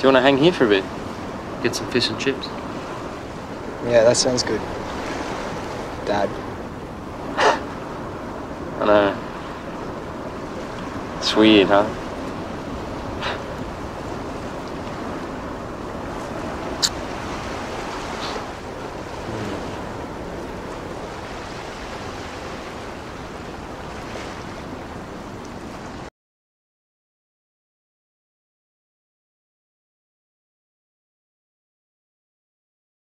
you want to hang here for a bit? Get some fish and chips? Yeah, that sounds good. Dad. I know. It's weird, huh?